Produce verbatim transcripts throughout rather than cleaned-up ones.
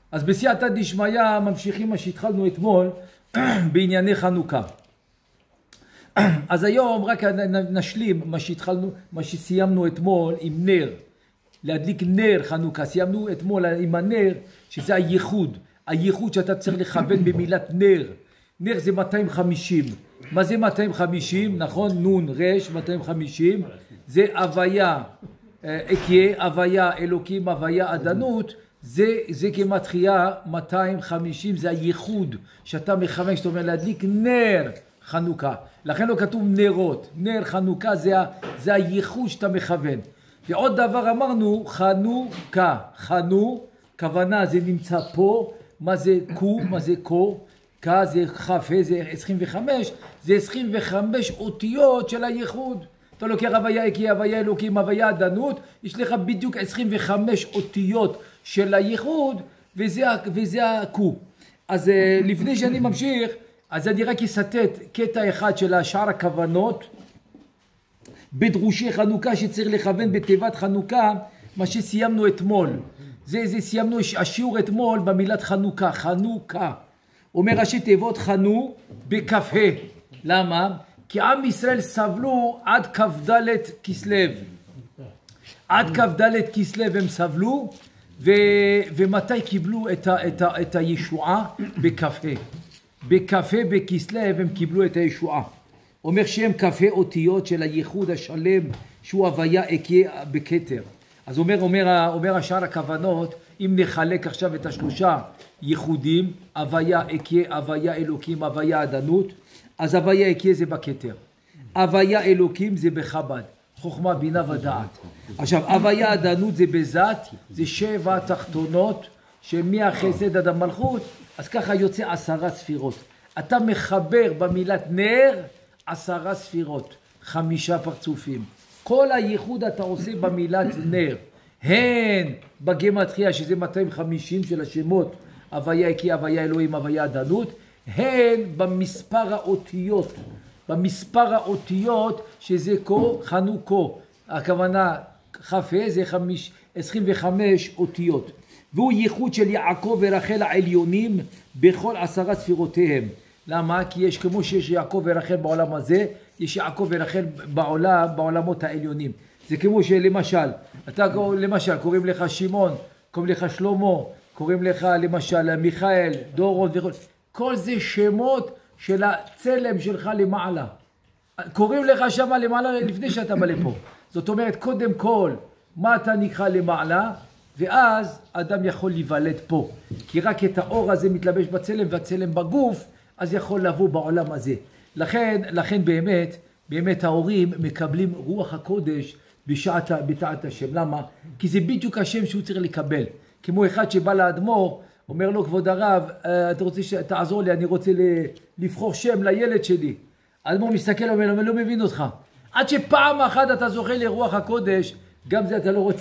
אז בסייעתא דשמיא ממשיכים מה שהתחלנו אתמול בענייני חנוכה. אז היום רק נשלים מה שהתחלנו, מה שסיימנו אתמול עם נר. להדליק נר חנוכה. סיימנו אתמול עם הנר, שזה הייחוד. הייחוד שאתה צריך לכוון במילת נר. נר זה מאתיים וחמישים. מה זה מאתיים וחמישים? נכון? נון, רש, מאתיים וחמישים. זה הוויה, אקיה, הוויה, אלוקים, הוויה, עדנות. זה, זה כמתחייה מאתיים וחמישים, זה הייחוד שאתה מכוון, שאתה אומר להדליק נר חנוכה. לכן לא כתוב נרות. נר חנוכה זה, זה הייחוד שאתה מכוון. ועוד דבר אמרנו, חנוכה. חנו, כוונה זה נמצא פה. מה זה קו? מה זה קו? כה זה חפה, זה עשרים וחמש. זה עשרים וחמש אותיות של הייחוד. אתה לוקח הוויה אקיה, הוויה אלוקים, הוויה עדנות. יש לך בדיוק עשרים וחמש אותיות של הייחוד, וזה, וזה הקו. אז לפני שאני ממשיך, אז אני רק אסתת קטע אחד של השאר הכוונות. בדרושי חנוכה שצריך לכוון בתיבת חנוכה, מה שסיימנו אתמול. זה, זה סיימנו השיעור אתמול במילת חנוכה, חנוכה. אומר ראשי תיבות חנו בכ"ה. למה? כי עם ישראל סבלו עד כ"ד כסלו. עד כ"ד כסלו הם סבלו, ו, ומתי קיבלו את, ה, את, ה, את הישועה? בכ"ה. בכ"ה בכסלו הם קיבלו את הישועה. אומר שהם כ"ה אותיות של הייחוד השלם, שהוא הוויה אקיה בכתר. אז אומר, אומר, אומר השאר הכוונות, אם נחלק עכשיו את השלושה ייחודים, הוויה אקיה, הוויה אלוקים, הוויה עדנות, אז הוויה אקיה זה בכתר. הוויה אלוקים זה בחב"ד, חוכמה, בינה ודעת. עכשיו, הוויה עדנות זה בזאת, זה שבע תחתונות, שמהחסד עד המלכות, אז ככה יוצא עשרה ספירות. אתה מחבר במילת נר עשרה ספירות, חמישה פרצופים. כל הייחוד אתה עושה במילת נר. הן בגימטריה, שזה מאתיים וחמישים של השמות, הוויה אקיה, הוויה אלוהים, הוויה עדנות, הן במספר האותיות. במספר האותיות שזה כה, חנוכו. הכוונה כ"ה זה חמיש, עשרים וחמש אותיות. והוא ייחוד של יעקב ורחל העליונים בכל עשרה ספירותיהם. למה? כי יש כמו שיש יעקב ורחל בעולם הזה, יש יעקב ורחל בעולם, בעולמות העליונים. זה כמו שלמשל, אתה למשל קוראים לך שמעון, קוראים לך שלמה, קוראים לך למשל מיכאל, דורון וכל, כל זה שמות של הצלם שלך למעלה. קוראים לך שם למעלה לפני שאתה בא לפה. זאת אומרת, קודם כל, מה אתה נקרא למעלה? ואז אדם יכול להיוולד פה. כי רק את האור הזה מתלבש בצלם והצלם בגוף, אז יכול לבוא בעולם הזה. לכן, לכן באמת, באמת ההורים מקבלים רוח הקודש בשעת, בתעת השם. למה? כי זה בדיוק השם שהוא צריך לקבל. כמו אחד שבא לאדמו"ר, אומר לו, כבוד הרב, אתה רוצה שתעזור לי, אני רוצה לבחור שם לילד שלי. האדמו"ר מסתכל, אומר, אני לא מבין אותך. עד שפעם אחת אתה זוכה לרוח הקודש, גם זה אתה לא רוצה,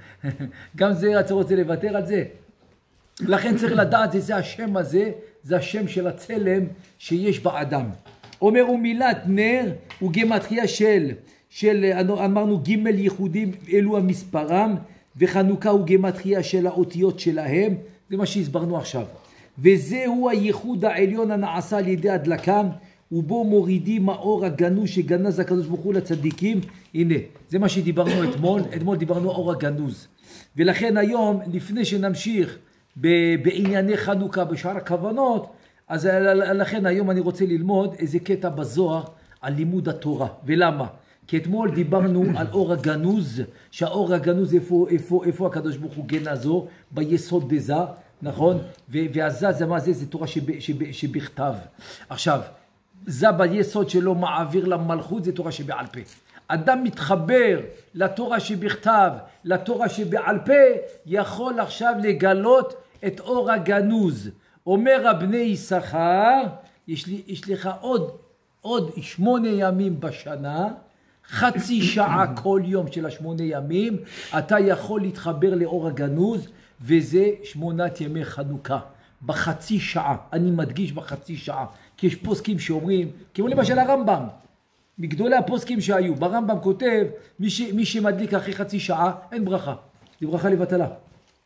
גם זה אתה רוצה לוותר על זה. לכן צריך לדעת, זה, זה השם הזה, זה השם של הצלם שיש באדם. אומר הוא מילת נר, הוא גימטריה של, של אמרנו ג' ייחודים, אלו המספרם, וחנוכה הוא גימטריה של האותיות שלהם, זה מה שהסברנו עכשיו. וזהו הייחוד העליון הנעשה על ידי הדלקם, ובו מורידים האור הגנוז שגנז הקדוש ברוך הוא לצדיקים. הנה, זה מה שדיברנו אתמול, אתמול דיברנו אור הגנוז. ולכן היום, לפני שנמשיך בענייני חנוכה בשאר הכוונות, אז לכן היום אני רוצה ללמוד איזה קטע בזוהר על לימוד התורה. ולמה? כי אתמול דיברנו על אור הגנוז, שהאור הגנוז איפה, איפה, איפה הקדוש ברוך הוא גנזו? ביסוד דזה, נכון? והזה זה מה זה? זה תורה שב, שב, שבכתב. עכשיו, זה ביסוד שלו מעביר למלכות, זה תורה שבעל פה. אדם מתחבר לתורה שבכתב, לתורה שבעל פה, יכול עכשיו לגלות את אור הגנוז. אומר הבני יששכר, יש, לי, יש לך עוד, עוד שמונה ימים בשנה, חצי שעה כל יום של השמונה ימים, אתה יכול להתחבר לאור הגנוז, וזה שמונת ימי חנוכה. בחצי שעה, אני מדגיש בחצי שעה, כי יש פוסקים שאומרים, כמו למשל הרמב"ם, מגדולי הפוסקים שהיו, ברמב"ם כותב, מי, ש, מי שמדליק אחרי חצי שעה, אין ברכה, זה ברכה לבטלה.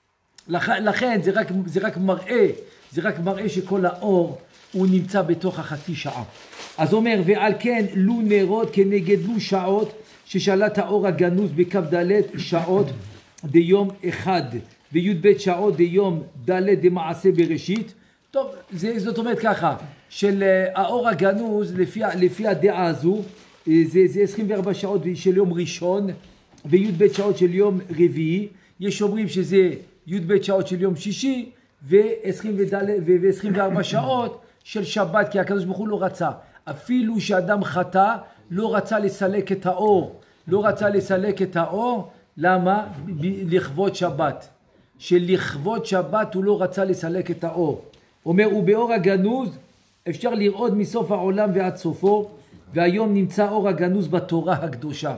לכן זה רק, זה רק מראה, זה רק מראה שכל האור הוא נמצא בתוך החצי שעה. אז אומר, ועל כן לו נרות כנגד לו שעות, ששלט האור הגנוז בכף ד' שעות דיום אחד, וי"ב שעות דיום ד' דמעשה בראשית. טוב, זה, זאת אומרת ככה, של האור הגנוז, לפי, לפי הדעה הזו, זה, זה עשרים וארבע שעות של יום ראשון, וי"ב שעות של יום רביעי. יש אומרים שזה י"ב שעות של יום שישי, ו-עשרים וארבע שעות של שבת, כי הקדוש ברוך הוא לא רצה. אפילו שאדם חטא, לא רצה לסלק את האור. לא רצה לסלק את האור, למה? לכבוד שבת. שלכבוד שבת הוא לא רצה לסלק את האור. אומר, ובאור הגנוז אפשר לראות מסוף העולם ועד סופו, והיום נמצא אור הגנוז בתורה הקדושה.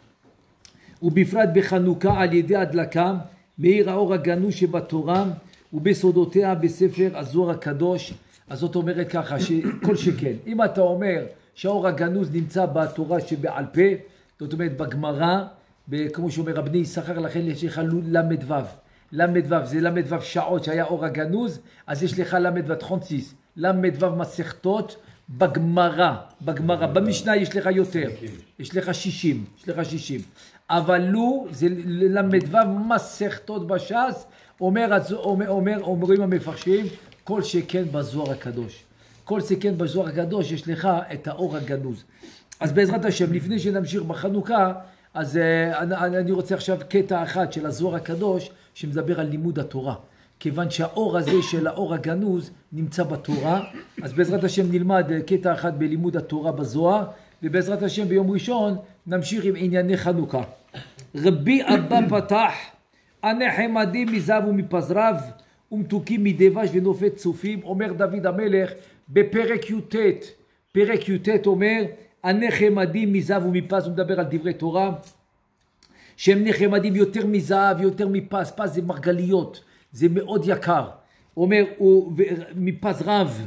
ובפרט בחנוכה על ידי הדלקה, מאיר האור הגנוז שבתורה, ובסודותיה בספר הזוהר הקדוש. אז זאת אומרת ככה, שכל שכן, אם אתה אומר שהאור הגנוז נמצא בתורה שבעל פה, זאת אומרת בגמרא, כמו שאומר רבני יששכר, לכן יש לך למד וו. למד וו זה למד וו שעות שהיה אור הגנוז, אז יש לך למד וו תחונציס, למד וו מסכתות בגמרא, בגמרא, במשנה יש לך יותר, יש לך שישים, יש לך שישים. אבל לו זה למד וו מסכתות בש"ס, אומר, אומר, אומר, אומרים המפרשים, כל שכן בזוהר הקדוש. כל שכן בזוהר הקדוש יש לך את האור הגנוז. אז בעזרת השם, לפני שנמשיך בחנוכה, אז אני, אני רוצה עכשיו קטע אחד של הזוהר הקדוש, שמדבר על לימוד התורה. כיוון שהאור הזה של האור הגנוז נמצא בתורה, אז בעזרת השם נלמד קטע אחד בלימוד התורה בזוהר, ובעזרת השם ביום ראשון נמשיך עם ענייני חנוכה. רבי אבא פתח, הנחמדים מזהב ומפזרב, ומתוקים מדבש ונופת צופים, אומר דוד המלך בפרק י"ט, פרק י"ט אומר, הנחמדים מזהב ומפז, הוא מדבר על דברי תורה, שהם נחמדים יותר מזהב, יותר מפז, פז זה מרגליות, זה מאוד יקר, אומר, מפז רב,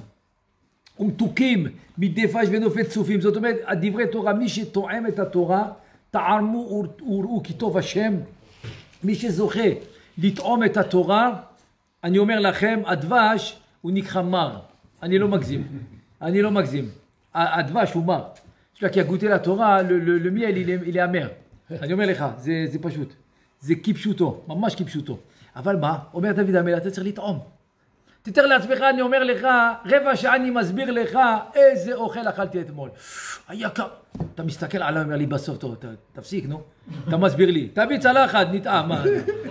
ומתוקים מדבש ונופת צופים, זאת אומרת, הדברי תורה, מי שטועם את התורה, טעמו וראו כי טוב השם, מי שזוכה לטעום את התורה, אני אומר לכם, הדבש הוא נקרא מר, אני לא מגזים, אני לא מגזים, הדבש הוא מר, כי הגוטה לתורה, למיאל היא להמר, אני אומר לך, זה, זה פשוט, זה כפשוטו, ממש כפשוטו, אבל מה, אומר דוד המלך, אתה צריך לטעום, תתאר לעצמך, אני אומר לך, רבע שעה אני מסביר לך איזה אוכל אכלתי אתמול, היה קר, אתה מסתכל עליי, אומר לי בסוף, טוב, תפסיק, נו, אתה מסביר לי, תביא צלחת, נטעם, מה,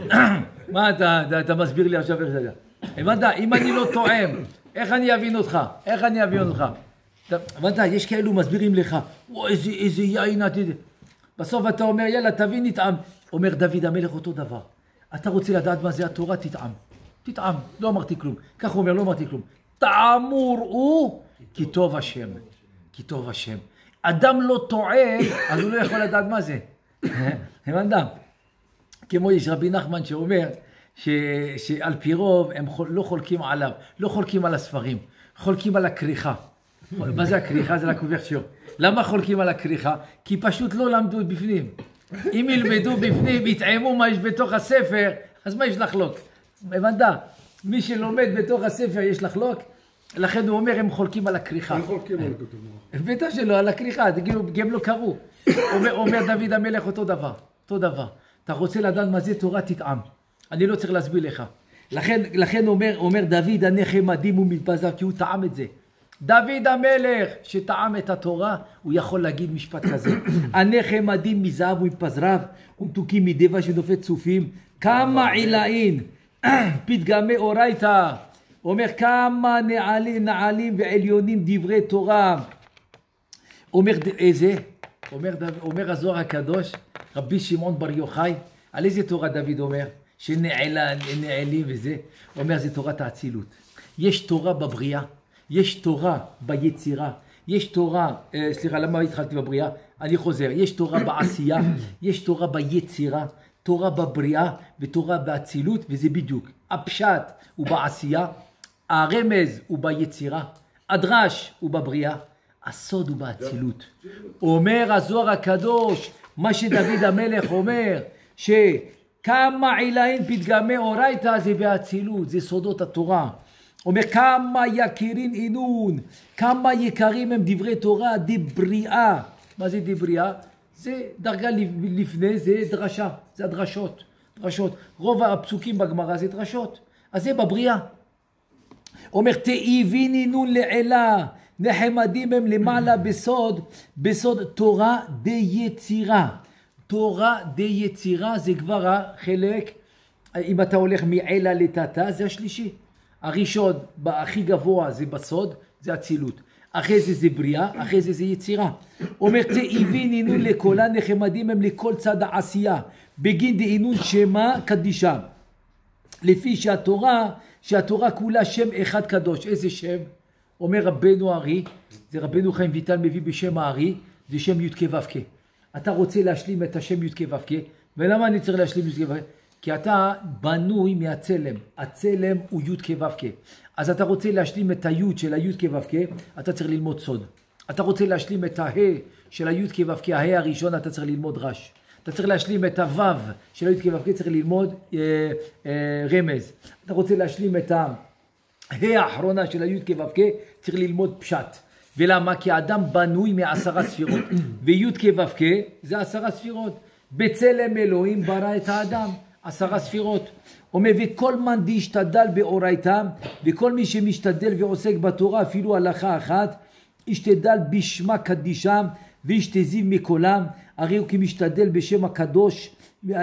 מה אתה, אתה מסביר לי עכשיו איך זה? הבנת, אם אני לא טועם, איך אני אבין אותך? איך אני אבין אותך? הבנת, יש כאלו מסבירים לך, וואו, איזה, איזה יין, בסוף אתה אומר, יאללה, תביא נטעם. אומר דוד המלך אותו דבר. אתה רוצה לדעת מה זה התורה? תטעם. תטעם, לא אמרתי כלום. כך הוא אומר, לא אמרתי כלום. טעמו ראו, כי טוב השם. כי טוב השם. אדם לא טועם, אז הוא לא יכול לדעת מה זה. הבנת? כמו יש רבי נחמן שאומר, ש, שעל פי רוב הם חול, לא חולקים עליו, לא חולקים על הספרים, חולקים על הכריכה. מה זה הכריכה? זה לקוברצ'ר. למה חולקים על הכריכה? כי פשוט לא למדו בפנים. אם ילמדו בפנים, יטעמו מה יש בתוך הספר, אז מה יש לחלוק? הבנת? מי שלומד בתוך הספר יש לחלוק, לכן הוא אומר, הם חולקים על הכריכה. הם חולקים על הכתוב. בטח שלא, על הכריכה, כי הם לא קראו. אומר, אומר דוד המלך אותו דבר, אותו דבר. אתה רוצה לדעת מה זה תורה, תטעם. אני לא צריך להסביר לך. לכן, לכן אומר, אומר דוד הנחמדים ומפזר, כי הוא טעם את זה. דוד המלך שטעם את התורה, הוא יכול להגיד משפט כזה. הנחמדים מזהב ומפזרב, ומתוקים מדבש ונופת צופים, כמה עילאין, פתגמי אורייתא, אומר כמה נעלים, נעלים ועליונים דברי תורה. אומר איזה? אומר, אומר הזוהר הקדוש, רבי שמעון בר יוחאי, על איזה תורה דוד אומר? שנעלים וזה, אומר זה תורת האצילות. יש תורה בבריאה, יש תורה ביצירה, יש תורה, אה, סליחה, למה התחלתי בבריאה? אני חוזר, יש תורה בעשייה, יש תורה ביצירה, תורה בבריאה ותורה באצילות, וזה בדיוק. הפשט הוא בעשייה, הרמז הוא ביצירה, הדרש הוא בבריאה, הסוד הוא באצילות. אומר הזוהר הקדוש, מה שדוד המלך אומר, ש... כמה עילאים פתגמי אורייתא זה באצילות, זה סודות התורה. אומר כמה יקירין אינון, כמה יקרים הם דברי תורה, דבריאה. מה זה דבריאה? זה דרגה לפני, זה דרשה, זה הדרשות. דרשות. רוב הפסוקים בגמרא זה דרשות. אז זה בבריאה. אומר תאיבין אינון לעילה, נחמדים הם למעלה בסוד, בסוד תורה די יצירה. תורה די יצירה זה כבר החלק, אם אתה הולך מעילה לתתה, זה השלישי. הראשון, הכי גבוה זה בסוד, זה אצילות. אחרי זה זה בריאה, אחרי זה זה יצירה. אומר תאיבין אינון לקולה, נחמדים הם לכל צד העשייה. בגין דאינון שמה קדישה. לפי שהתורה, שהתורה כולה שם אחד קדוש. איזה שם? אומר רבנו ארי, זה רבנו חיים ויטל מביא בשם הארי, זה שם י' כ' ו' כ'. אתה רוצה להשלים את השם י' כ' ו' כ', ולמה אני צריך להשלים י' כ' ו' כ'? כי אתה בנוי מהצלם, הצלם הוא י' כ' ו' כ'. אז אתה רוצה להשלים את הי' של הי' כ' ו' כ', אתה צריך ללמוד סוד. אתה רוצה להשלים את הה של הי' כ' ו' כ', הה הראשון, אתה צריך ללמוד רש. אתה צריך להשלים את הו' של הי' כ' ו' כ', צריך ללמוד אה, אה, רמז. אתה רוצה להשלים את ה... האחרונה של הי' כ' ו' כ', צריך ללמוד פשט. ולמה? כי האדם בנוי מעשרה ספירות. וי' כ' ו' כ' זה עשרה ספירות. בצלם אלוהים ברא את האדם. עשרה ספירות. אומר, וכל מאן דשתדל באורייתא, וכל מי שמשתדל ועוסק בתורה, אפילו הלכה אחת, ישתדל בשמה קדישה, וישתזיב מקולם, הרי הוא כמשתדל בשם הקדוש,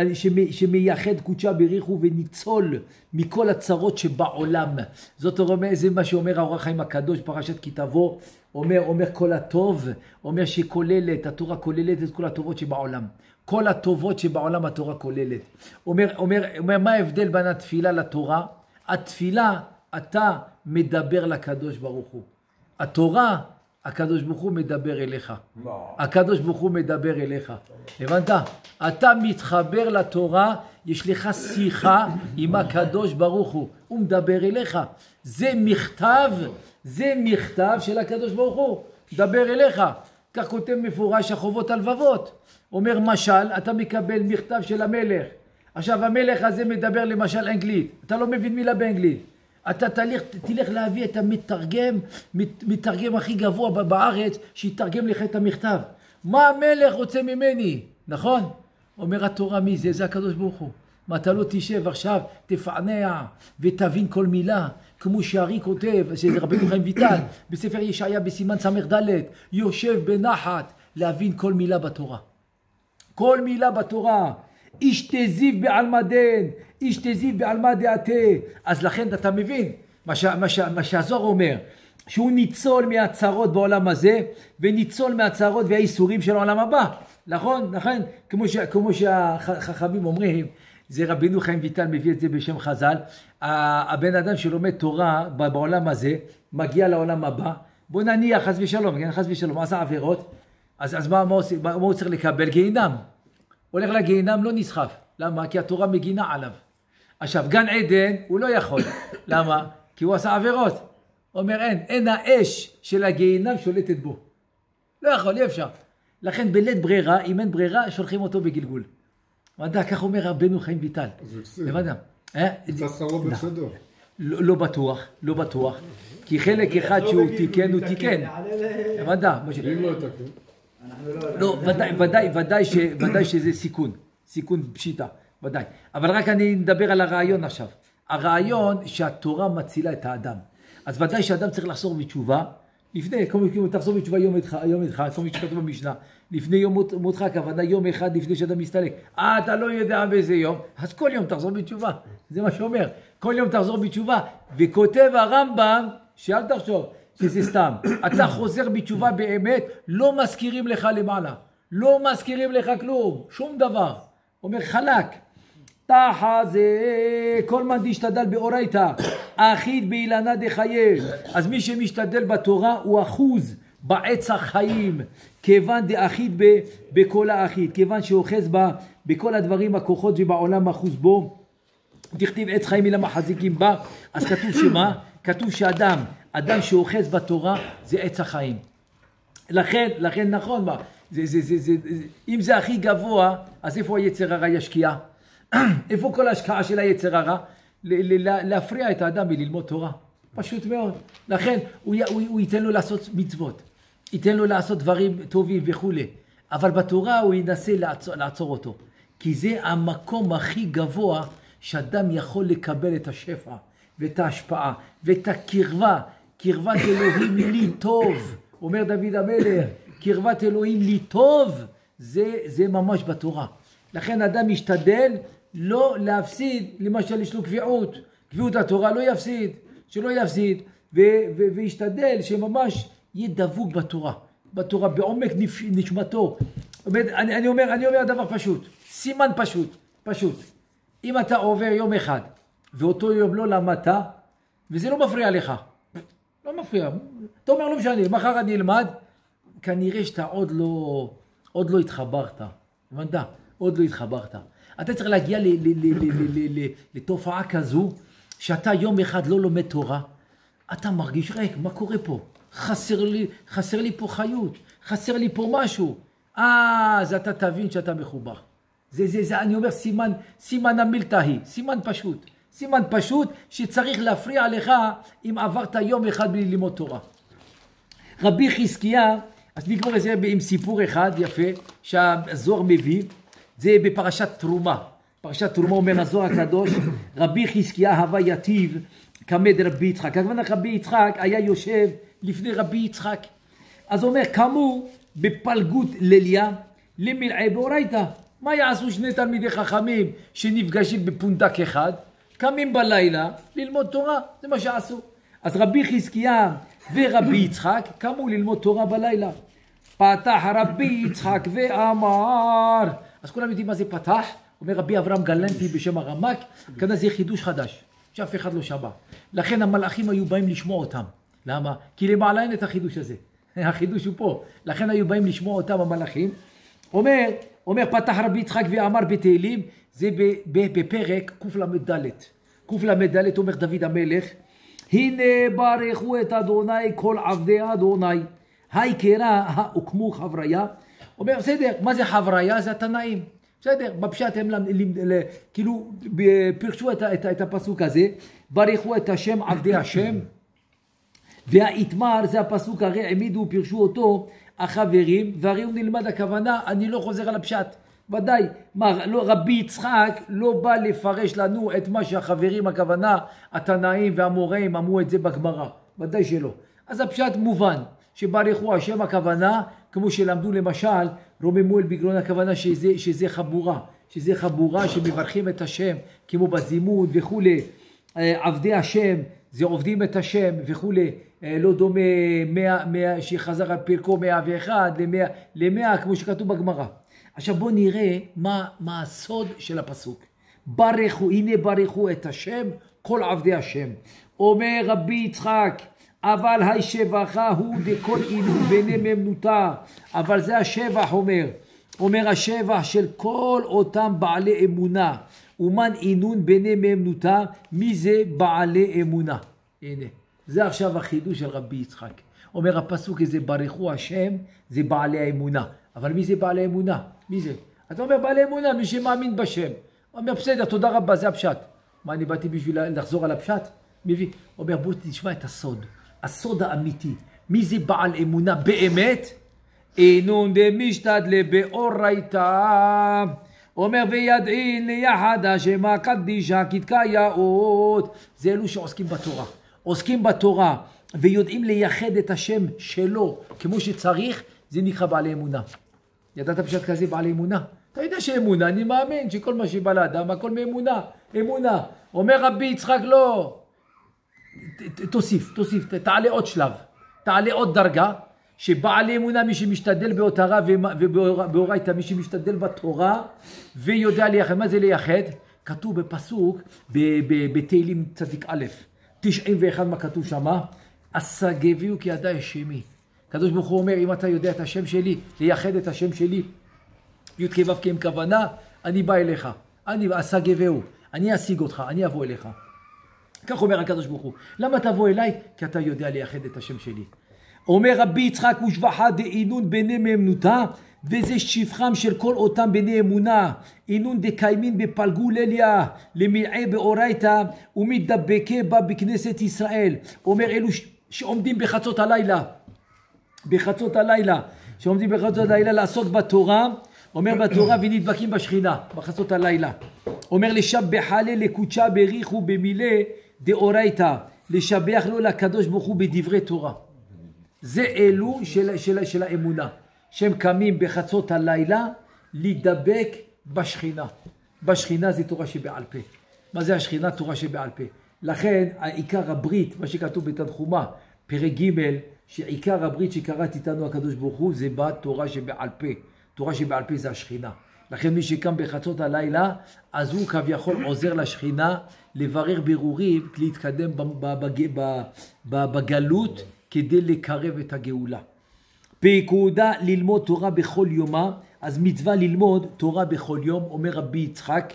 שמייחד קודשה בריחו וניצול מכל הצרות שבעולם. זאת אומרת, זה מה שאומר האור החיים הקדוש, פרשת כי תבוא, אומר, אומר כל הטוב, אומר שכוללת, התורה כוללת את כל הטובות שבעולם. כל הטובות שבעולם התורה כוללת. אומר, אומר, אומר, מה ההבדל בין התפילה לתורה? התפילה, אתה מדבר לקדוש ברוך הוא. התורה, הקדוש ברוך הוא מדבר אליך. הקדוש ברוך הוא מדבר אליך. הבנת? אתה מתחבר לתורה, יש לך שיחה עם הקדוש ברוך הוא. הוא מדבר אליך. זה מכתב, זה מכתב של הקדוש ברוך הוא. מדבר אליך. כך כותב מפורש החובות הלבבות. אומר משל, אתה מקבל מכתב של המלך. עכשיו המלך הזה מדבר למשל אנגלית. אתה לא מבין מילה באנגלית. אתה תלך, תלך להביא את המתרגם, מתרגם הכי גבוה בארץ, שיתרגם לך את המכתב. מה המלך רוצה ממני? נכון? אומר התורה מי זה? זה הקדוש ברוך הוא. מה אתה לא תשב עכשיו, תפענע ותבין כל מילה. כמו שהארי כותב, שזה רבנו חיים ויטל, בספר ישעיה בסימן סמך ד', יושב בנחת להבין כל מילה בתורה. כל מילה בתורה. איש תזיב בעלמא דין, איש תזיב בעלמא דעתה. אז לכן אתה מבין מה, ש, מה, ש, מה שהזוהר אומר, שהוא ניצול מהצרות בעולם הזה, וניצול מהצרות והאיסורים של העולם הבא. נכון? נכון? כמו, ש, כמו שהחכמים אומרים, זה רבנו חיים ויטל מביא את זה בשם חז"ל, הבן אדם שלומד תורה בעולם הזה, מגיע לעולם הבא, בוא נניח חס ושלום, חס ושלום, עשה עבירות, אז, אז מה, מה, עושה, מה הוא צריך לקבל? גיהינם. הולך לגיהינם לא נסחף. למה? כי התורה מגינה עליו. עכשיו, גן עדן הוא לא יכול. למה? כי הוא עשה עבירות. אומר אין, אין האש של הגיהינם שולטת בו. לא יכול, אי אפשר. לכן בלית ברירה, אם אין ברירה, שולחים אותו בגלגול. מדע, כך אומר רבנו חיים ויטל. למדע. זה שכרו בסדר. לא בטוח, לא בטוח. כי חלק אחד שהוא תיקן, הוא תיקן. מדע. אם לא תקן. לא, ודאי, ודאי, ודאי, ש, ודאי שזה סיכון, סיכון פשיטה, ודאי. אבל רק אני מדבר על הרעיון עכשיו. הרעיון שהתורה מצילה את האדם. אז ודאי שאדם צריך לחזור בתשובה, לפני, כמו תחזור בתשובה יום אחד, יום אחד, כמו שכתוב במשנה, לפני יום מותך, הכוונה יום אחד לפני שאדם מסתלק. אה, אתה לא יודע באיזה יום, אז כל יום תחזור בתשובה. זה מה שאומר, כל יום תחזור בתשובה. וכותב הרמב"ם, שאל תחשוב, שזה סתם. אתה חוזר בתשובה באמת, לא מזכירים לך למעלה. לא מזכירים לך כלום, שום דבר. אומר חלק. תחה זה כל מן דשתדל באורייתא, אחיד באילנה דחייב. אז מי שמשתדל בתורה הוא אחוז בעץ החיים, כיוון דאחיד בכל האחיד, כיוון שאוחז בה בכל הדברים הכוחות שבעולם אחוז בו. תכתיב עץ חיים אלה מחזיקים בה, אז כתוב שמה? כתוב שאדם, אדם שאוחז בתורה זה עץ החיים. לכן, לכן נכון מה, זה, זה, זה, זה, זה, אם זה הכי גבוה, אז איפה היצר הרע ישקיע? איפה כל ההשקעה של היצר הרע? להפריע את האדם מללמוד תורה. פשוט מאוד. לכן הוא, הוא, הוא ייתן לו לעשות מצוות. ייתן לו לעשות דברים טובים וכו'. אבל בתורה הוא ינסה לעצור, לעצור אותו. כי זה המקום הכי גבוה שאדם יכול לקבל את השפע ואת ההשפעה ואת הקרבה. קרבת אלוהים לי טוב. אומר דוד המלך, קרבת אלוהים לי טוב. זה, זה ממש בתורה. לכן אדם ישתדל לא להפסיד, למשל יש לו קביעות. קביעות התורה לא יפסיד. שלא יפסיד, ו- ו- וישתדל שממש יהיה דבוק בתורה, בתורה, בעומק נפש- נשמתו. אני, אני אומר, אני אומר דבר פשוט, סימן פשוט, פשוט. אם אתה עובר יום אחד, ואותו יום לא למדת, וזה לא מפריע לך, לא מפריע, אתה אומר לא משנה, מחר אני אלמד, כנראה שאתה עוד לא, עוד לא התחברת, הבנת? עוד לא התחברת. אתה צריך להגיע ל- ל- ל- ל- ל- ל- לתופעה כזו, שאתה יום אחד לא לומד תורה, אתה מרגיש ריק, מה קורה פה? חסר לי, חסר לי פה חיות, חסר לי פה משהו. אז אתה תבין שאתה מחובר. זה, זה, זה, אני אומר סימן, סימן המילתאי, סימן פשוט. סימן פשוט שצריך להפריע לך אם עברת יום אחד בלי ללמוד תורה. רבי חזקיה, אז נגמור את זה עם סיפור אחד יפה, שהזוהר מביא, זה בפרשת תרומה. פרשת תרומה אומר הזוהר הקדוש, רבי חזקיה הווה יתיב כמד רבי יצחק. הכוונה רבי יצחק היה יושב לפני רבי יצחק. אז אומר, קמו בפלגות ליליה למלעי באורייתא. מה יעשו שני תלמידי חכמים שנפגשים בפונדק אחד? קמים בלילה ללמוד תורה, זה מה שעשו. אז רבי חזקיה ורבי יצחק קמו ללמוד תורה בלילה. פתח רבי יצחק ואמר, אז כולם יודעים מה זה פתח? אומר רבי אברהם גלנטי בשם הרמק, כאן זה חידוש חדש, שאף אחד לא שמע. לכן המלאכים היו באים לשמוע אותם. למה? כי למעלה אין את החידוש הזה. החידוש הוא פה. לכן היו באים לשמוע אותם המלאכים. אומר, אומר פתח רבי יצחק ואמר בתהילים, זה בפרק קל"ד. קל"ד אומר דוד המלך, הנה ברכו את אדוני כל עבדי אדוני. היי קרא הוקמו חבריה. אומר בסדר, מה זה חבריה? זה התנאים. בסדר, בפשט הם כאילו פירשו את, את, את הפסוק הזה, ברכו את השם עבדי השם, והאיתמר זה הפסוק הרי העמידו פירשו אותו החברים, והרי הוא נלמד הכוונה, אני לא חוזר על הפשט, ודאי, מה, לא, רבי יצחק לא בא לפרש לנו את מה שהחברים הכוונה, התנאים והמוראים אמרו את זה בגמרא, ודאי שלא. אז הפשט מובן, שברכו השם הכוונה, כמו שלמדו למשל, רוממו אל בגרון הכוונה שזה, שזה חבורה, שזה חבורה שמברכים את השם, כמו בזימוד וכו'. עבדי השם, זה עובדים את השם וכו'. לא דומה מאה, מאה, שחזר על פרקו מאה ואחד למאה, למאה כמו שכתוב בגמרא. עכשיו בואו נראה מה, מה הסוד של הפסוק. ברכו, הנה ברכו את השם, כל עבדי השם. אומר רבי יצחק, אבל השבחה הוא דכל אילו בני ממנותה. אבל זה השבח אומר. אומר השבח של כל אותם בעלי אמונה. ומן אינון בני ממנותה, מי זה בעלי אמונה? הנה, זה עכשיו החידוש של רבי יצחק. אומר הפסוק הזה, ברכו השם, זה בעלי האמונה. אבל מי זה בעלי אמונה? מי זה? אתה אומר בעלי אמונה, מי שמאמין בשם. אומר בסדר, תודה רבה, זה הפשט. מה אני באתי בשביל לחזור על הפשט? מביא. אומר בוא תשמע את הסוד. הסוד האמיתי. מי זה בעל אמונה באמת? אינון דמשתדלה באורייתא. אומר וידעין ליחד השם הקדישה כתקייאות. זה אלו שעוסקים בתורה. עוסקים בתורה ויודעים לייחד את השם שלו כמו שצריך, זה נקרא בעלי אמונה. ידעת פשט כזה בעלי אמונה? אתה יודע שאמונה, אני מאמין שכל מה שבא לאדם, הכל מאמונה. אמונה. אומר רבי יצחק לא. תוסיף, תוסיף, תעלה עוד שלב, תעלה עוד דרגה, שבעלי אמונה מי שמשתדל באותרה ובאורייתא מי שמשתדל בתורה ויודע לייחד. מה זה לייחד? כתוב בפסוק בתהילים צדיק א', תשעים ואחת מה כתוב שמה? אסגביהו כי ידע שמי. הקדוש ברוך הוא אומר, אם אתה יודע את השם שלי, לייחד את השם שלי, י' כ' ו' כ' עם כוונה, אני בא אליך, אני אסגביהו, אני אשיג אותך, אני אבוא אליך. כך אומר הקדוש ברוך הוא. למה תבוא אליי? כי אתה יודע לייחד את השם שלי. אומר רבי יצחק ושבחה דאינון בני מאמנותה, וזה שפחם של כל אותם בני אמונה, אינון דקיימין בפלגו ליליה, למילעי באורייתא, ומתדבקי בה בכנסת ישראל. אומר אלו שעומדים בחצות הלילה, בחצות הלילה, שעומדים בחצות הלילה לעסוק בתורה, אומר בתורה ונדבקים בשכינה, בחצות הלילה. אומר לשבח הלל לקודשה בריחו במילי דאורייתא, לשבח לו לקדוש ברוך הוא בדברי תורה. זה אלו של, של, של האמונה, שהם קמים בחצות הלילה להידבק בשכינה. בשכינה זה תורה שבעל פה. מה זה השכינה? תורה שבעל פה. לכן העיקר הברית, מה שכתוב בתנחומה, פרק ג', שעיקר הברית שקראת איתנו הקדוש ברוך הוא, זה בתורה שבעל פה. תורה שבעל פה זה השכינה. לכן מי שקם בחצות הלילה, אז הוא כביכול עוזר לשכינה לברר בירורים, להתקדם בגלות כדי לקרב את הגאולה. פקודה ללמוד תורה בכל יומה, אז מצווה ללמוד תורה בכל יום, אומר רבי יצחק,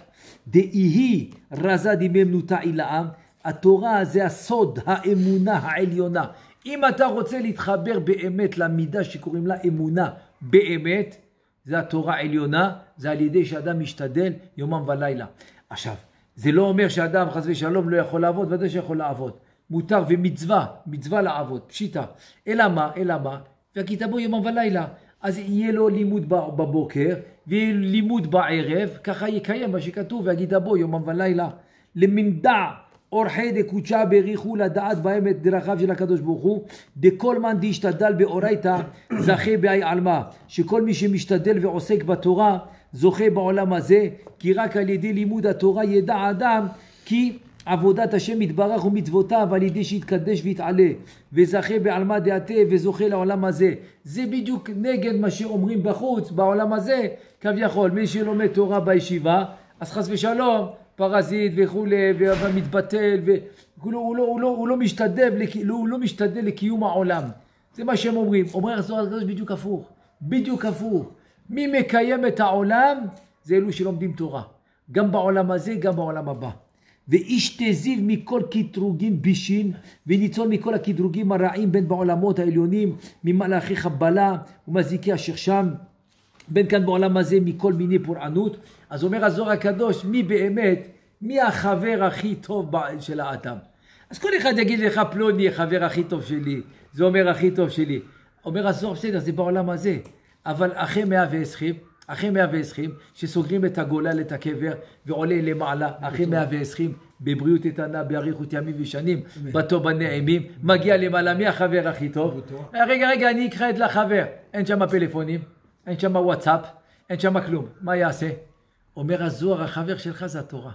דאיהי רזה דממנותא עילאה, התורה זה הסוד, האמונה העליונה. אם אתה רוצה להתחבר באמת למידה שקוראים לה אמונה באמת, זה התורה העליונה, זה על ידי שאדם משתדל יומם ולילה. עכשיו, זה לא אומר שאדם חס ושלום לא יכול לעבוד, ודאי שיכול לעבוד. מותר ומצווה, מצווה לעבוד, פשיטה. אלא מה? אלא מה? והכית בו יומם ולילה. אז יהיה לו לימוד בבוקר, ויהיה לימוד בערב, ככה יקיים מה שכתוב, והכית בו יומם ולילה. למנדע אורחי דקודשה בריחו לדעת בהם את דרכיו של הקדוש ברוך הוא, דכל מן דשתדל באורייתא זכה בהי עלמא, שכל מי שמשתדל ועוסק בתורה זוכה בעולם הזה, כי רק על ידי לימוד התורה ידע אדם כי עבודת השם יתברך ומצוותיו על ידי שיתקדש ויתעלה, וזכה בעלמא דעתה וזוכה לעולם הזה. זה בדיוק נגד מה שאומרים בחוץ, בעולם הזה, כביכול מי שלומד תורה בישיבה, אז חס ושלום פרזית וכולי, ומתבטל, והוא לא, הוא לא, הוא לא משתדל, הוא לא משתדל לקיום העולם. זה מה שהם אומרים. אומר הזוהר הקדוש בדיוק הפוך. בדיוק הפוך. מי מקיים את העולם? זה אלו שלומדים תורה. גם בעולם הזה, גם בעולם הבא. ואיש תזיב מכל קטרוגים בישין, וניצול מכל הקטרוגים הרעים בין בעולמות העליונים, ממלאכי חבלה ומזיקי השכשם, בין כאן בעולם הזה מכל מיני פורענות. אז אומר הזוהר הקדוש, מי באמת, מי החבר הכי טוב של האדם? אז כל אחד יגיד לך, פלוני החבר הכי טוב שלי, זה אומר הכי טוב שלי. אומר הזוהר, בסדר, זה בעולם הזה. אבל אחרי מאה ועשרים, אחרי מאה ועשרים, שסוגרים את הגולל, את הקבר, ועולה למעלה, אחרי מאה ועשרים, בבריאות איתנה, באריכות ימים ושנים, בטוב בנעימים, מגיע למעלה, מי החבר הכי טוב? רגע, רגע, אני אקרא את לחבר. אין שם פלאפונים, אין שם וואטסאפ, אין שם כלום. מה יעשה? אומר הזוהר, החבר שלך זה התורה.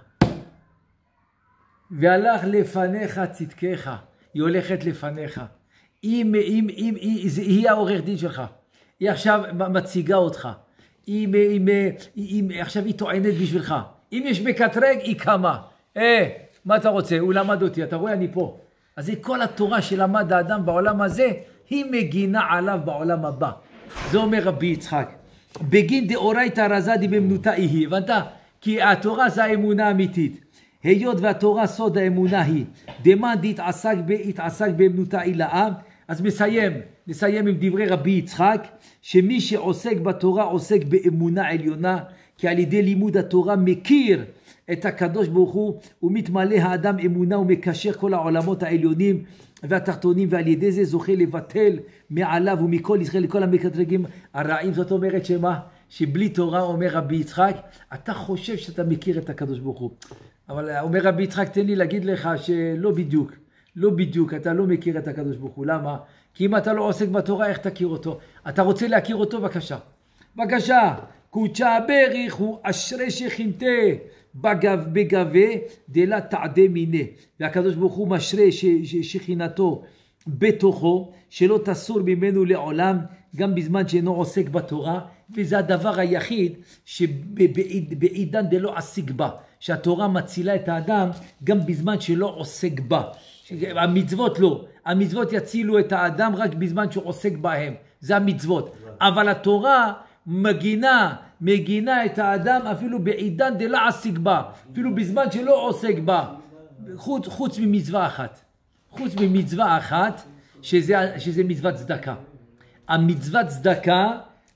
והלך לפניך צדקך, היא הולכת לפניך. אם, אם, אם, היא, היא העורך דין שלך. היא עכשיו מציגה אותך. היא, היא, היא, היא, עכשיו היא טוענת בשבילך. אם יש מקטרג, היא קמה. אה, מה אתה רוצה? הוא למד אותי, אתה רואה, אני פה. אז זה כל התורה שלמד האדם בעולם הזה, היא מגינה עליו בעולם הבא. זה אומר רבי יצחק. בגין דאורייתא רזה דממנותא היא. הבנת? כי התורה זה האמונה האמיתית. היות והתורה סוד האמונה היא. דמאן דהתעסק בהתעסק באמנותא עילאה. אז מסיים, נסיים עם דברי רבי יצחק, שמי שעוסק בתורה עוסק באמונה עליונה, כי על ידי לימוד התורה מכיר את הקדוש ברוך הוא, ומתמלא האדם אמונה ומקשר כל העולמות העליונים והתחתונים, ועל ידי זה זוכה לבטל מעליו ומכל ישראל לכל המקטרגים הרעים. זאת אומרת שמה? שבלי תורה, אומר רבי יצחק, אתה חושב שאתה מכיר את הקדוש ברוך הוא. אבל אומר רבי יצחק, תן לי להגיד לך שלא בדיוק. לא בדיוק, אתה לא מכיר את הקדוש ברוך הוא. למה? כי אם אתה לא עוסק בתורה, איך תכיר אותו? אתה רוצה להכיר אותו? בבקשה. בבקשה. קודשה בריחו אשרי שכינתה בגב בגבה דלה תעדה מיני. והקדוש ברוך הוא משרה שכינתו בתוכו, שלא תסור ממנו לעולם, גם בזמן שאינו עוסק בתורה. וזה הדבר היחיד שבעידן דלא עסיק בה, שהתורה מצילה את האדם גם בזמן שלא עוסק בה. המצוות לא, המצוות יצילו את האדם רק בזמן שהוא עוסק בהם, זה המצוות. אבל התורה מגינה, מגינה את האדם אפילו בעידן דלא עסיק בה, אפילו בזמן שלא עוסק בה, חוץ, חוץ ממצווה אחת, חוץ ממצווה אחת, שזה, שזה מצוות צדקה. המצוות צדקה,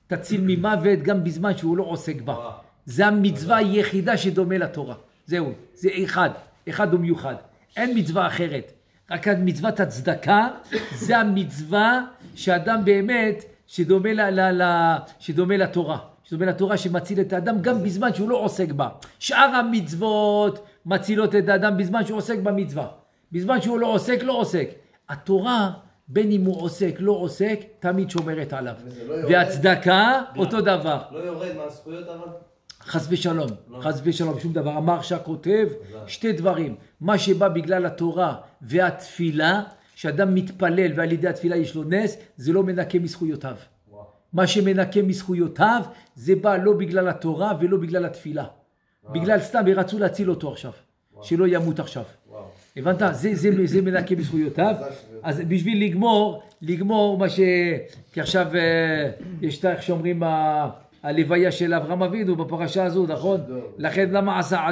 תציל ממוות גם בזמן שהוא לא עוסק בה. זה המצווה היחידה שדומה לתורה. זהו, זה אחד, אחד ומיוחד. אין מצווה אחרת. רק מצוות הצדקה, זה המצווה שאדם באמת, שדומה, ל, ל, ל, שדומה לתורה. שדומה לתורה שמציל את האדם גם בזמן שהוא לא עוסק בה. שאר המצוות מצילות את האדם בזמן שהוא עוסק במצווה. בזמן שהוא לא עוסק, לא עוסק. התורה, בין אם הוא עוסק, לא עוסק, תמיד שומרת עליו. לא והצדקה, לא. אותו דבר. לא יורד מהזכויות אבל? חס ושלום, לא. חס ושלום, שום דבר. המרשה כותב שתי דברים. מה שבא בגלל התורה והתפילה, שאדם מתפלל ועל ידי התפילה יש לו נס, זה לא מנקה מזכויותיו. וואו. מה שמנקה מזכויותיו, זה בא לא בגלל התורה ולא בגלל התפילה. וואו. בגלל סתם, רצו להציל אותו עכשיו. וואו. שלא ימות עכשיו. וואו. הבנת? זה, זה, זה מנקה מזכויותיו. אז בשביל לגמור, לגמור מה ש... כי עכשיו יש איך שאומרים הלוויה של אברהם אבינו בפרשה הזו, נכון? לכן למה עשה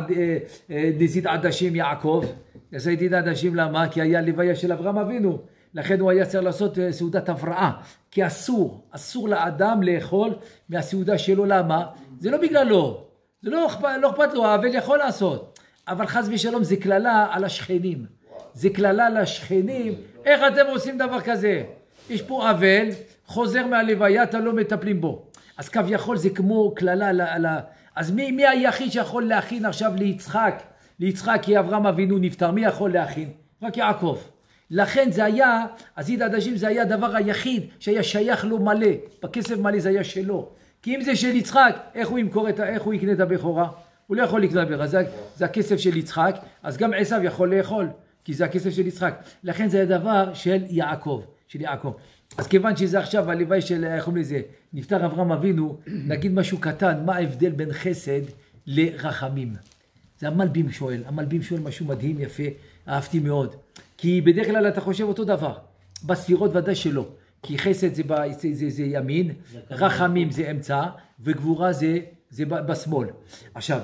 נזיד עדשים יעקב? עשה נזיד עדשים למה? כי היה לוויה של אברהם אבינו. לכן הוא היה צריך לעשות סעודת הבראה. כי אסור, אסור לאדם לאכול מהסעודה שלו. למה? זה לא בגללו. זה לא אכפת, לא אכפת לו, אבל יכול לעשות. אבל חס ושלום זה כללה על השכנים. זה כללה לשכנים. איך אתם עושים דבר כזה? יש פה אבל, חוזר מהלוויה, אתה לא מטפלים בו. אז כביכול זה כמו כללה על ה... אז מי, מי היחיד שיכול להכין עכשיו ליצחק? ליצחק כי אברהם אבינו נפטר. מי יכול להכין? רק יעקב. לכן זה היה, נזיד עדשים זה היה הדבר היחיד שהיה שייך לו מלא. בכסף מלא זה היה שלו. כי אם זה של יצחק, איך הוא ימכור את, איך הוא יקנה את הבכורה? הוא לא יכול לקנות בכורה. זה, זה הכסף של יצחק, אז גם עשיו יכול לאכול, כי זה הכסף של יצחק. לכן זה הדבר של יעקב, של יעקב. אז כיוון שזה עכשיו הלוואי של, איך אומרים לזה, נפטר אברהם אבינו, נגיד משהו קטן, מה ההבדל בין חסד לרחמים? זה המלבים שואל, המלבים שואל משהו מדהים, יפה, אהבתי מאוד. כי בדרך כלל אתה חושב אותו דבר, בספירות ודאי שלא. כי חסד זה, זה, זה, זה ימין, רחמים זה אמצע, וגבורה זה, זה בשמאל. עכשיו,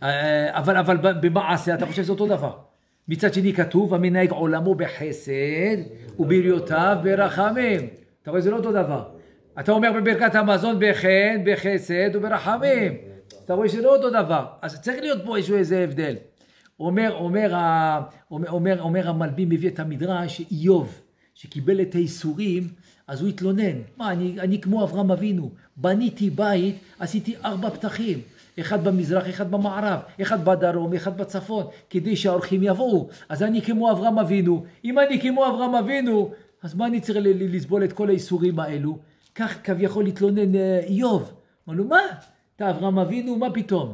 אבל, אבל במעשה אתה חושב שזה אותו דבר. מצד שני כתוב, המנהג עולמו בחסד ובריאותיו ברחמים. אתה רואה, זה לא אותו דבר. אתה אומר בברכת המזון בחן, בחסד וברחמים. אתה רואה שזה לא אותו דבר. אז צריך להיות פה איזשהו איזה הבדל. אומר, אומר, אומר, אומר, אומר המלבים מביא את המדרש, איוב, שקיבל את האיסורים, אז הוא התלונן. מה, אני, אני כמו אברהם אבינו, בניתי בית, עשיתי ארבע פתחים. אחד במזרח, אחד במערב, אחד בדרום, אחד בצפון, כדי שהאורחים יבואו. אז אני כמו אברהם אבינו. אם אני כמו אברהם אבינו, אז מה אני צריך לסבול את כל האיסורים האלו? כך כביכול להתלונן איוב. אמר לו, מה? אתה אברהם אבינו, מה פתאום?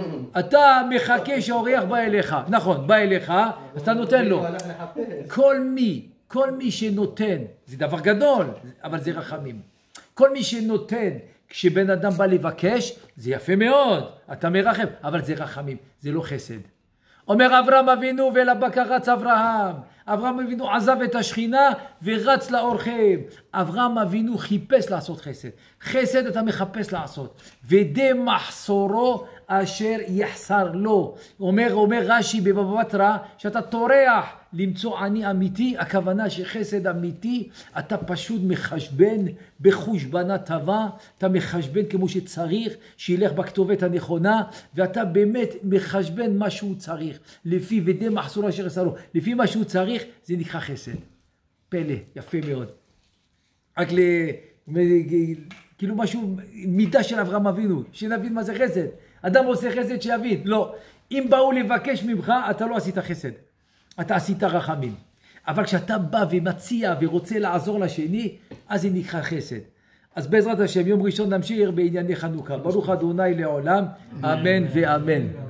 אתה מחכה שהאורח בא אליך. נכון, בא אליך, אז אתה נותן לו. כל מי, כל מי שנותן, זה דבר גדול, אבל זה רחמים. כל מי שנותן, כשבן אדם בא לבקש, זה יפה מאוד, אתה מרחם, אבל זה רחמים, זה לא חסד. אומר אברהם אבינו ולבקר רץ אברהם. אברהם אבינו עזב את השכינה ורץ לאורחים. אברהם אבינו חיפש לעשות חסד. חסד אתה מחפש לעשות. ודי מחסורו אשר יחסר לו. אומר, אומר רש"י בבבא בתרא, שאתה טורח למצוא עני אמיתי, הכוונה שחסד אמיתי, אתה פשוט מחשבן בחושבנה טובה, אתה מחשבן כמו שצריך, שילך בכתובת הנכונה, ואתה באמת מחשבן מה שהוא צריך, לפי ודי מחסורו אשר יחסר לו, לפי מה שהוא צריך, זה נקרא חסד. פלא, יפה מאוד. רק ל... כאילו משהו, מידה של אברהם אבינו, שנבין מה זה חסד. אדם עושה חסד שיבין, לא. אם באו לבקש ממך, אתה לא עשית חסד. אתה עשית רחמים. אבל כשאתה בא ומציע ורוצה לעזור לשני, אז זה נקרא חסד. אז בעזרת השם, יום ראשון נמשיך בענייני חנוכה. ברוך אדוני לעולם, אמן ואמן.